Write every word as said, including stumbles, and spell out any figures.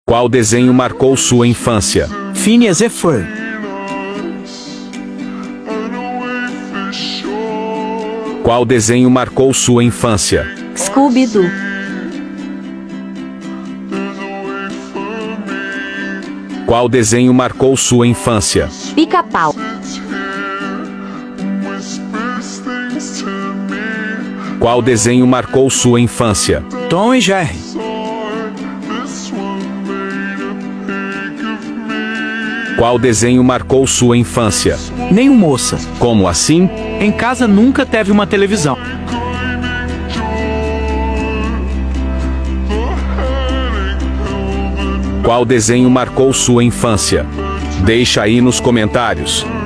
Qual desenho marcou sua infância? Phineas e Ferb. Qual desenho marcou sua infância? Scooby-Doo. Qual desenho marcou sua infância? Pica-Pau. Qual desenho marcou sua infância? Tom e Jerry. Qual desenho marcou sua infância? Nem um moça. Como assim? Em casa nunca teve uma televisão. Qual desenho marcou sua infância? Deixa aí nos comentários.